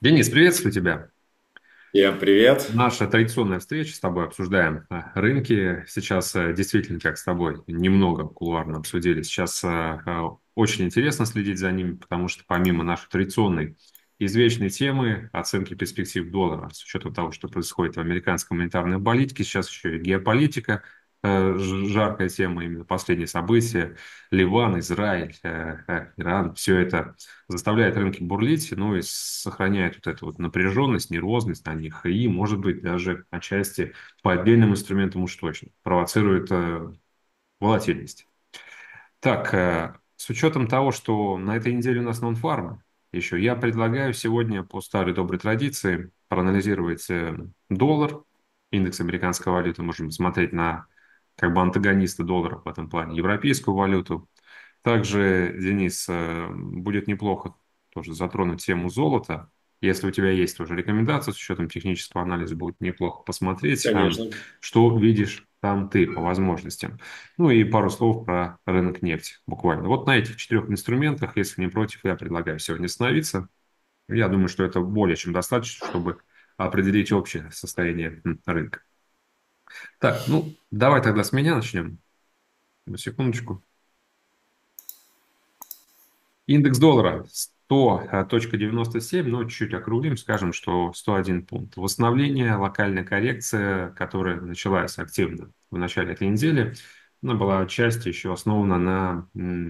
Денис, приветствую тебя. Всем привет. Наша традиционная встреча с тобой обсуждаем рынки. Сейчас действительно, как с тобой, немного кулуарно обсудили. Сейчас очень интересно следить за ними, потому что помимо нашей традиционной извечной темы оценки перспектив доллара, с учетом того, что происходит в американской монетарной политике, сейчас еще и геополитика, жаркая тема, именно последние события, Ливан, Израиль, Иран, все это заставляет рынки бурлить, ну и сохраняет вот эту вот напряженность, нервозность на них, и, может быть, даже отчасти по отдельным инструментам уж точно провоцирует волатильность. Так, с учетом того, что на этой неделе у нас нон-фарм еще, я предлагаю сегодня по старой доброй традиции проанализировать доллар, индекс американской валюты, можем смотреть на как бы антагониста доллара в этом плане, европейскую валюту. Также, Денис, будет неплохо тоже затронуть тему золота. Если у тебя есть тоже рекомендации с учетом технического анализа, будет неплохо посмотреть, Конечно. что видишь там ты по возможностям. Ну и пару слов про рынок нефти буквально. Вот на этих четырех инструментах, если не против, я предлагаю сегодня остановиться. Я думаю, что это более чем достаточно, чтобы определить общее состояние рынка. Так, ну давай тогда с меня начнем. На секундочку. Индекс доллара 100,97, но чуть-чуть округлим, скажем, что 101 пункт. Восстановление, локальная коррекция, которая началась активно в начале этой недели, она была отчасти еще основана на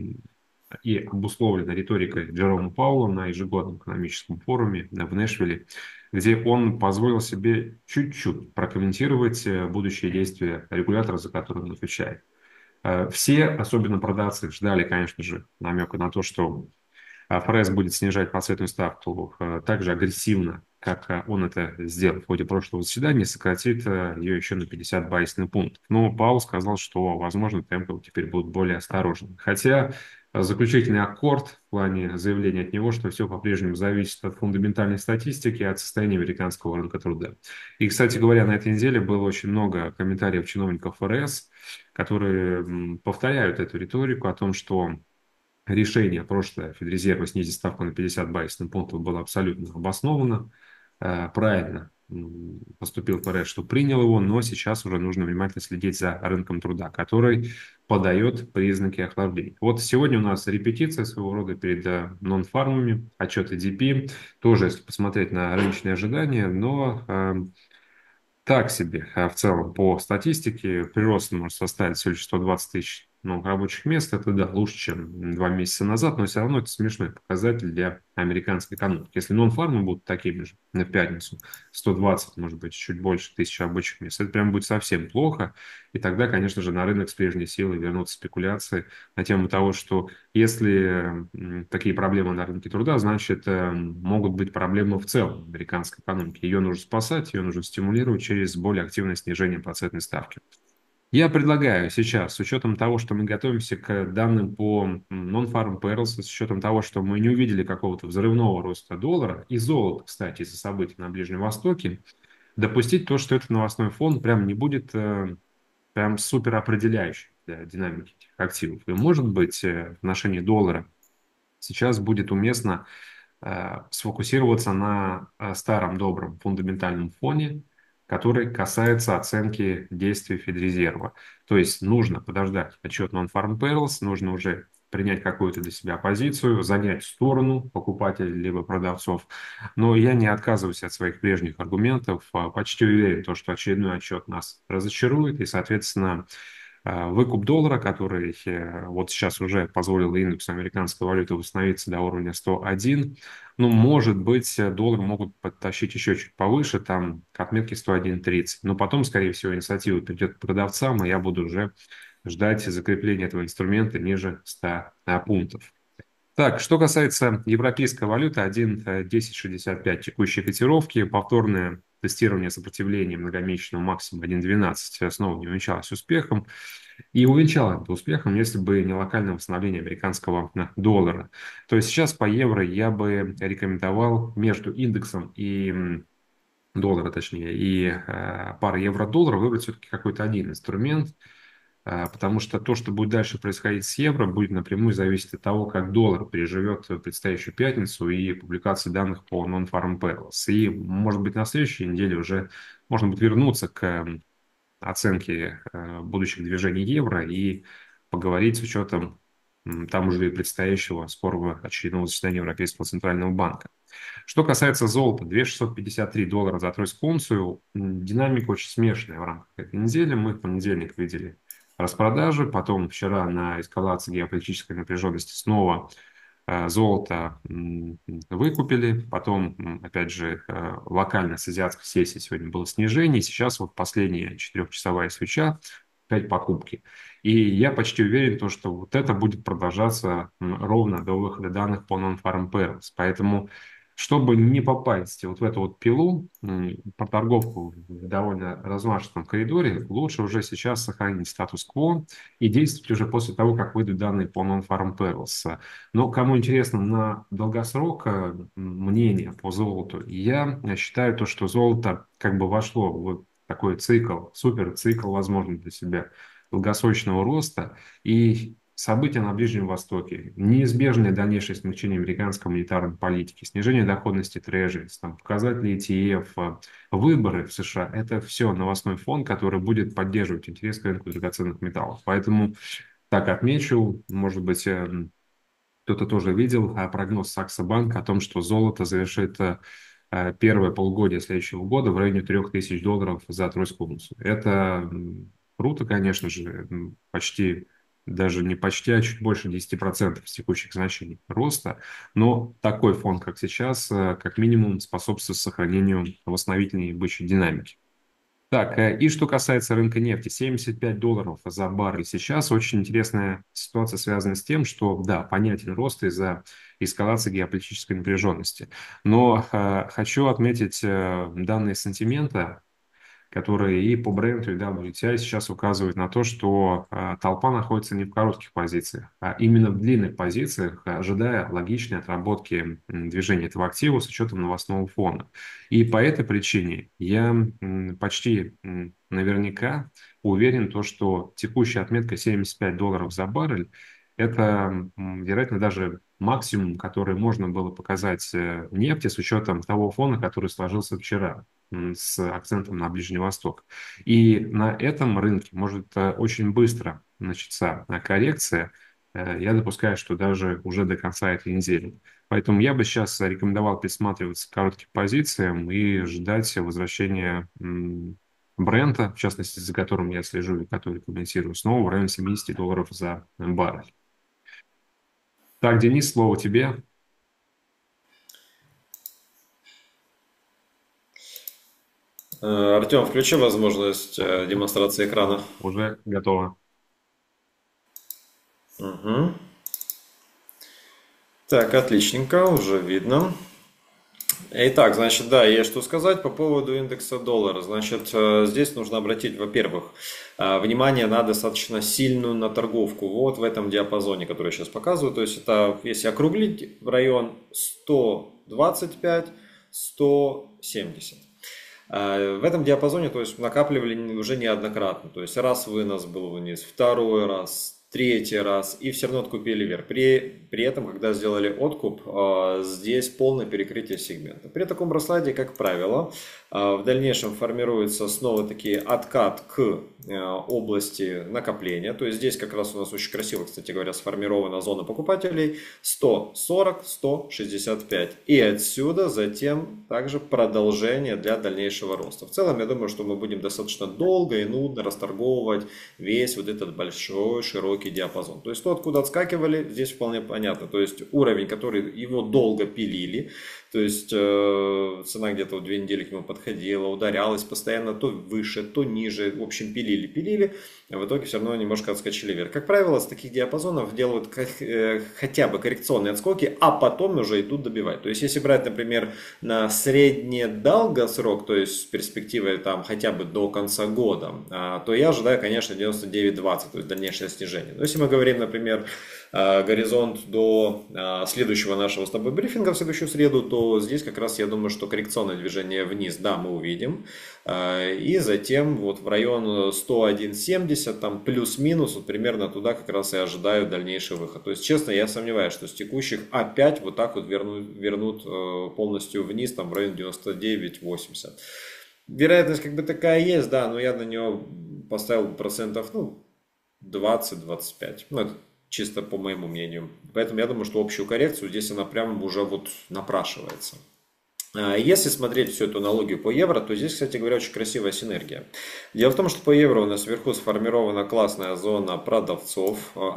и обусловлена риторикой Джерома Пауэлла на ежегодном экономическом форуме в Нэшвилле, где он позволил себе чуть-чуть прокомментировать будущие действия регулятора, за который он отвечает. Все, особенно продавцы, ждали, конечно же, намека на то, что ФРС будет снижать процентную ставку так же агрессивно, как он это сделал в ходе прошлого заседания, сократит ее еще на 50 базисных пунктов. Но Паул сказал, что, возможно, темпы теперь будут более осторожны. Хотя заключительный аккорд в плане заявления от него, что все по-прежнему зависит от фундаментальной статистики и от состояния американского рынка труда. И, кстати говоря, на этой неделе было очень много комментариев чиновников ФРС, которые повторяют эту риторику о том, что решение прошлое Федрезерва снизить ставку на 50 базисных пунктов было абсолютно обосновано, правильно поступил ФРС, что принял его, но сейчас уже нужно внимательно следить за рынком труда, который подает признаки охлаждения. Вот сегодня у нас репетиция своего рода перед нон-фармами, отчет EDP, тоже, если посмотреть на рыночные ожидания, но так себе, в целом по статистике прирост может составить всего лишь 120 тысяч новых рабочих мест. Это, да, лучше, чем 2 месяца назад, но все равно это смешной показатель для американской экономики. Если нон-фармы будут такими же в пятницу, 120, может быть, чуть больше тысяч рабочих мест, это прям будет совсем плохо. И тогда, конечно же, на рынок с прежней силой вернутся спекуляции на тему того, что если такие проблемы на рынке труда, значит, могут быть проблемы в целом в американской экономике. Ее нужно спасать, ее нужно стимулировать через более активное снижение процентной ставки. Я предлагаю сейчас, с учетом того, что мы готовимся к данным по non-farm payrolls, с учетом того, что мы не увидели какого-то взрывного роста доллара и золота, кстати, из-за событий на Ближнем Востоке, допустить то, что этот новостной фон прям не будет прям супер определяющим для динамики этих активов. И, может быть, в отношении доллара сейчас будет уместно сфокусироваться на старом добром фундаментальном фоне, который касается оценки действий Федрезерва. То есть нужно подождать отчет Non-Farm Payrolls, нужно уже принять какую-то для себя позицию, занять сторону покупателей либо продавцов. Но я не отказываюсь от своих прежних аргументов. Почти уверен, то, что очередной отчет нас разочарует, и, соответственно, выкуп доллара, который вот сейчас уже позволил индексу американской валюты восстановиться до уровня 101. Ну, может быть, доллар могут подтащить еще чуть повыше, там, к отметке 101.30. Но потом, скорее всего, инициатива придет к продавцам, и я буду уже ждать закрепления этого инструмента ниже 100 пунктов. Так, что касается европейской валюты, 1.1065 текущей котировки, повторное тестирование сопротивления многомесячного максимума 1.12 снова не увенчалось успехом. И увенчало это успехом, если бы не локальное восстановление американского доллара. То есть сейчас по евро я бы рекомендовал между индексом и доллара, точнее, и парой евро-доллара выбрать все-таки какой-то один инструмент. потому что то, что будет дальше происходить с евро, будет напрямую зависеть от того, как доллар переживет предстоящую пятницу и публикации данных по Non-Farm Payrolls. И, может быть, на следующей неделе уже можно будет вернуться к оценки будущих движений евро и поговорить с учетом там уже и предстоящего скорого очередного заседания Европейского центрального банка. Что касается золота, 2653 доллара за тройскую унцию. Динамика очень смешанная в рамках этой недели. Мы в понедельник видели распродажи, потом вчера на эскалации геополитической напряженности снова золото выкупили, потом, опять же, локально с азиатской сессии сегодня было снижение, и сейчас вот последняя четырехчасовая свеча, опять покупки. И я почти уверен, то, что вот это будет продолжаться ровно до выхода данных по Non-Farm Payrolls. Поэтому, чтобы не попасть вот в эту вот пилу, по торговку в довольно размашистом коридоре, лучше уже сейчас сохранить статус-кво и действовать уже после того, как выйдут данные по Non-Farm Payrolls. Но кому интересно на долгосрок мнение по золоту, я считаю то, что золото как бы вошло в такой цикл, супер цикл, возможно, для себя долгосрочного роста, и события на Ближнем Востоке, неизбежное дальнейшее смягчение американской монетарной политики, снижение доходности трежерис, там, показатели ETF, выборы в США — это все новостной фон, который будет поддерживать интерес к рынку драгоценных металлов. Поэтому так отмечу, может быть, кто-то тоже видел прогноз Сакса Банк о том, что золото завершит первое полугодие следующего года в районе $3000 за тройскую унцию. Это круто, конечно же, почти, даже не почти, а чуть больше 10% с текущих значений роста. Но такой фон, как сейчас, как минимум способствует сохранению восстановительной бычьей динамики. Так, и что касается рынка нефти, $75 за баррель сейчас. Очень интересная ситуация связана с тем, что, да, понятен рост из-за эскалации геополитической напряженности. Но хочу отметить данные сантимента, которые и по бренду, и WTI сейчас указывают на то, что толпа находится не в коротких позициях, а именно в длинных позициях, ожидая логичной отработки движения этого актива с учетом новостного фона. И по этой причине я почти наверняка уверен, то, что текущая отметка $75 за баррель — это, вероятно, даже максимум, который можно было показать нефти с учетом того фона, который сложился вчера с акцентом на Ближний Восток. И на этом рынке может очень быстро начаться коррекция. Я допускаю, что даже уже до конца этой недели. Поэтому я бы сейчас рекомендовал присматриваться к коротким позициям и ждать возвращения бренда, в частности, за которым я слежу и который комментирую, снова в районе $70 за баррель. Так, Денис, слово тебе. Артем, включи возможность демонстрации экрана. Уже готово. Мгм. Так, отличненько, уже видно. Итак, значит, да, есть что сказать по поводу индекса доллара. Значит, здесь нужно обратить, во-первых, внимание на достаточно сильную наторговку вот в этом диапазоне, который я сейчас показываю. То есть это, если округлить, в район 125-170. В этом диапазоне, то есть, накапливали уже неоднократно. То есть раз вынос был вниз, второй раз, третий раз, и все равно откупили вверх. При этом, когда сделали откуп, здесь полное перекрытие сегмента. При таком раскладе, как правило, в дальнейшем формируется снова-таки откат к области накопления. То есть здесь как раз у нас очень красиво, кстати говоря, сформирована зона покупателей 140-165. И отсюда затем также продолжение для дальнейшего роста. В целом, я думаю, что мы будем достаточно долго и нудно расторговывать весь вот этот большой широкий диапазон. То есть то, откуда отскакивали, здесь вполне понятно. То есть уровень, который его долго пилили, то есть цена где-то в 2 недели к нему подходила, ударялась постоянно то выше, то ниже. В общем, пилили, а в итоге все равно немножко отскочили вверх. Как правило, с таких диапазонов делают хотя бы коррекционные отскоки, а потом уже идут добивать. То есть, если брать, например, на средне-долгосрок, то есть с перспективой там хотя бы до конца года, то я ожидаю, конечно, 99.20, то есть дальнейшее снижение. движение. Но если мы говорим, например, горизонт до следующего нашего с тобой брифинга в следующую среду, то здесь как раз я думаю, что коррекционное движение вниз, да, мы увидим. И затем вот в район 101.70, там плюс-минус, вот примерно туда как раз и ожидаю дальнейший выход. То есть, честно, я сомневаюсь, что с текущих опять вот так вот вернут полностью вниз, там в районе 99.80. Вероятность как бы такая есть, да, но я на нее поставил процентов, ну, 20-25. Ну, это чисто по моему мнению. Поэтому я думаю, что общую коррекцию здесь она прямо уже вот напрашивается. Если смотреть всю эту аналогию по евро, то здесь, кстати говоря, очень красивая синергия. Дело в том, что по евро у нас вверху сформирована классная зона продавцов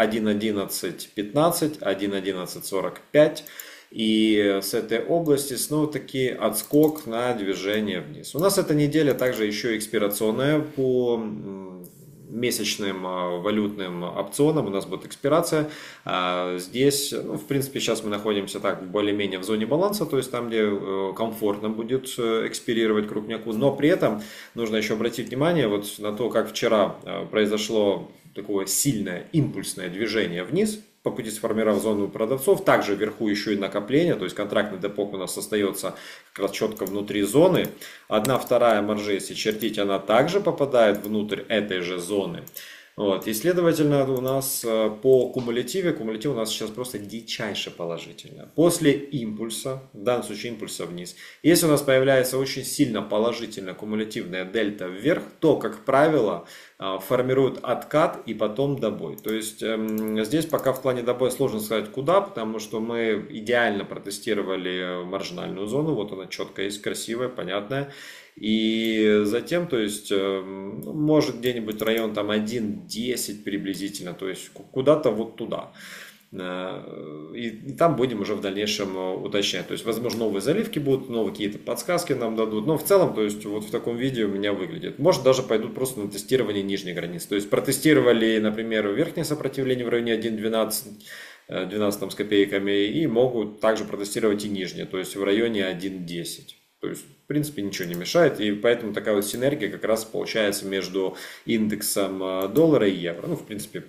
1.11.15, 1.11.45. И с этой области снова-таки отскок на движение вниз. У нас эта неделя также еще экспирационная по месячным валютным опционам. У нас будет экспирация. Здесь, ну, в принципе, сейчас мы находимся так более-менее в зоне баланса, то есть там, где комфортно будет экспирировать крупняку. Но при этом нужно еще обратить внимание вот на то, как вчера произошло такое сильное импульсное движение вниз, по пути сформировав зону продавцов. Также вверху еще и накопление, то есть контрактный депок у нас остается как раз четко внутри зоны. 1/2 маржи, если чертить, она также попадает внутрь этой же зоны. Вот. И, следовательно, у нас по кумулятив у нас сейчас просто дичайше положительно. После импульса, в данном случае импульса вниз, если у нас появляется очень сильно положительная кумулятивная дельта вверх, то, как правило, формируют откат и потом добой. То есть здесь пока в плане добоя сложно сказать куда, потому что мы идеально протестировали маржинальную зону. Вот она четко есть, красивая, понятная. И затем, то есть, может где-нибудь район там 1.10 приблизительно, то есть куда-то вот туда. И там будем уже в дальнейшем уточнять. То есть, возможно, новые заливки будут, новые какие-то подсказки нам дадут. Но в целом, то есть, вот в таком виде у меня выглядит. Может, даже пойдут просто на тестирование нижней границы. То есть, протестировали, например, верхнее сопротивление в районе 1.12, 12 там, с копейками, и могут также протестировать и нижнее, то есть в районе 1.10. То есть, в принципе, ничего не мешает, и поэтому такая вот синергия как раз получается между индексом доллара и евро. Ну, в принципе,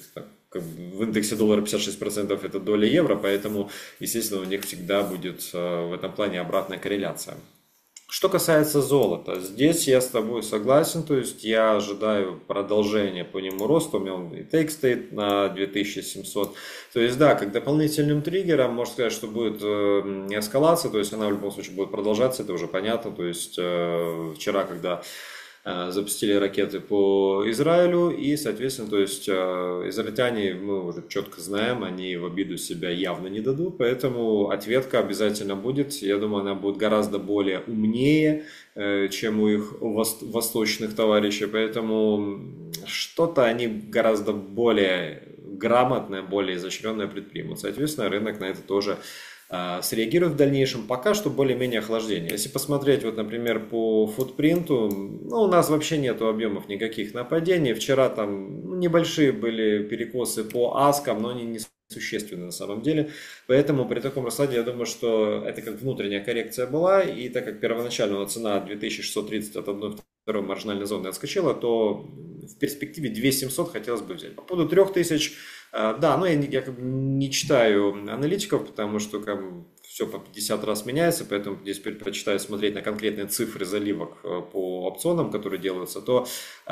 в индексе доллара 56% это доля евро, поэтому, естественно, у них всегда будет в этом плане обратная корреляция. Что касается золота, здесь я с тобой согласен, то есть я ожидаю продолжения по нему роста, у меня он и тейк стоит на 2700, то есть да, как дополнительным триггером можно сказать, что будет эскалация, то есть она в любом случае будет продолжаться, это уже понятно, то есть вчера, когда запустили ракеты по Израилю, и, соответственно, то есть израильтяне, мы уже четко знаем, они в обиду себя явно не дадут, поэтому ответка обязательно будет. Я думаю, она будет гораздо более умнее, чем у их восточных товарищей, поэтому что-то они гораздо более грамотное, более изощренное предпримут. Соответственно, рынок на это тоже среагирует в дальнейшем. Пока что более-менее охлаждение. Если посмотреть, вот, например, по футпринту, ну, у нас вообще нету объемов никаких нападений. Вчера там небольшие были перекосы по аскам, но они не существенны на самом деле. Поэтому при таком раскладе я думаю, что это как внутренняя коррекция была. И так как первоначально цена 2630 от 1/2 маржинальной зоны отскочила, то в перспективе 2700 хотелось бы взять. По поводу 3000, да, но я как бы не читаю аналитиков, потому что как бы, все по 50 раз меняется, поэтому здесь предпочитаю смотреть на конкретные цифры заливок по опционам, которые делаются, то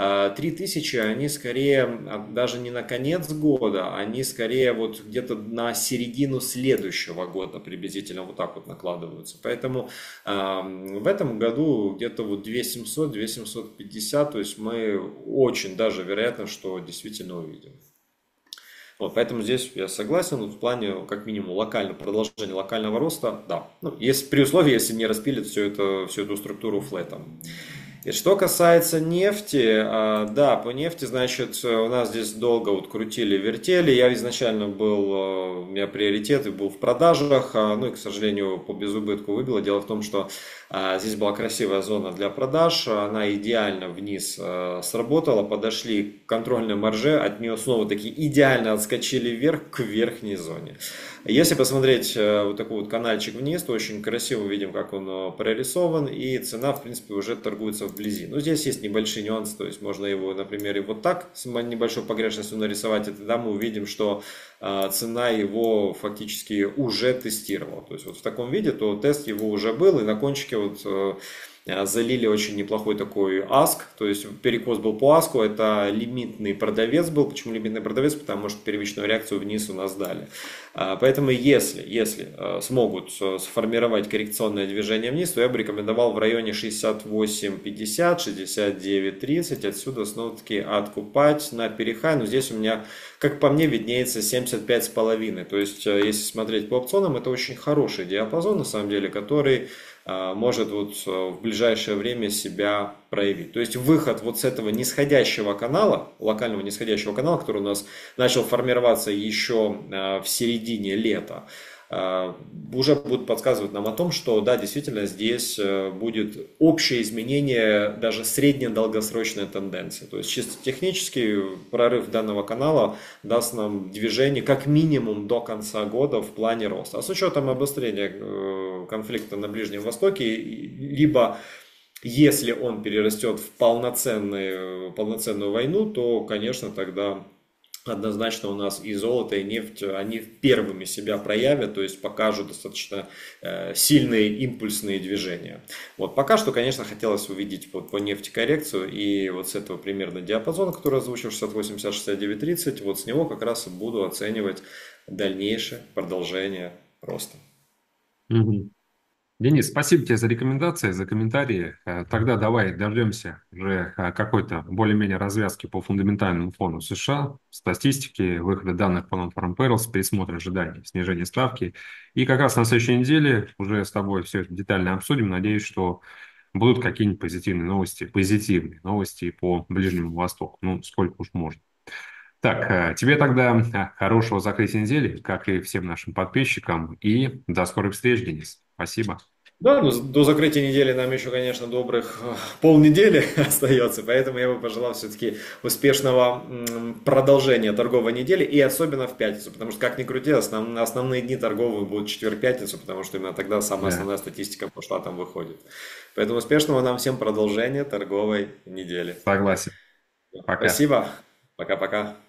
3000, они скорее даже не на конец года, они скорее вот где-то на середину следующего года приблизительно вот так вот накладываются. Поэтому в этом году где-то вот 2700, 2750, то есть мы очень даже вероятно, что действительно увидим. Вот, поэтому здесь я согласен, в плане как минимум продолжения локального роста, да. Ну, при условии, если не распилит всю эту структуру флетом. И что касается нефти, да, по нефти, значит, у нас здесь долго вот крутили-вертели. Я изначально у меня приоритет был в продажах, ну и, к сожалению, по безубытку выбило. Дело в том, что здесь была красивая зона для продаж, она идеально вниз сработала, подошли к контрольной марже, от нее снова таки идеально отскочили вверх к верхней зоне. Если посмотреть вот такой вот канальчик вниз, то очень красиво видим, как он прорисован, и цена, в принципе, уже торгуется вблизи. Но здесь есть небольшие нюансы, то есть можно его, например, и вот так с небольшой погрешностью нарисовать, и тогда мы увидим, что цена его фактически уже тестировала. То есть вот в таком виде, то тест его уже был, и на кончике вот залили очень неплохой такой аск, то есть перекос был по аску, это лимитный продавец был. Почему лимитный продавец? Потому что первичную реакцию вниз у нас дали. Поэтому если смогут сформировать коррекционное движение вниз, то я бы рекомендовал в районе 68.50, 69.30, отсюда снова-таки откупать на перехай. Но здесь у меня, как по мне, виднеется 75,5. То есть, если смотреть по опционам, это очень хороший диапазон, на самом деле, который может вот в ближайшее время себя проявить. То есть выход вот с этого нисходящего канала, локального нисходящего канала, который у нас начал формироваться еще в середине лета, уже будут подсказывать нам о том, что да, действительно здесь будет общее изменение даже средне-долгосрочной тенденции. То есть чисто технически прорыв данного канала даст нам движение как минимум до конца года в плане роста. А с учетом обострения конфликта на Ближнем Востоке, либо если он перерастет в полноценную войну, то, конечно, тогда однозначно у нас и золото, и нефть, они первыми себя проявят, то есть покажут достаточно сильные импульсные движения. Вот пока что, конечно, хотелось увидеть вот по нефти коррекцию, и вот с этого примерно диапазона, который озвучил 68-69-30, вот с него как раз буду оценивать дальнейшее продолжение роста. Мгм. Денис, спасибо тебе за рекомендации, за комментарии. Тогда давай дождемся уже какой-то более-менее развязки по фундаментальному фону США, статистики, выхода данных по Non-Farm Payrolls, пересмотра ожиданий, снижения ставки. И как раз на следующей неделе уже с тобой все это детально обсудим. Надеюсь, что будут какие-нибудь позитивные новости по Ближнему Востоку. Ну, сколько уж можно. Так, тебе тогда хорошего закрытия недели, как и всем нашим подписчикам. И до скорых встреч, Денис. Спасибо. Да, ну, до закрытия недели нам еще, конечно, добрых полнедели остается, поэтому я бы пожелал все-таки успешного продолжения торговой недели, и особенно в пятницу, потому что, как ни крути, основные дни торговые будут четверг-пятницу, потому что именно тогда самая Да, основная статистика по штатам выходит. Поэтому успешного нам всем продолжения торговой недели. согласен. Пока. Спасибо, пока-пока.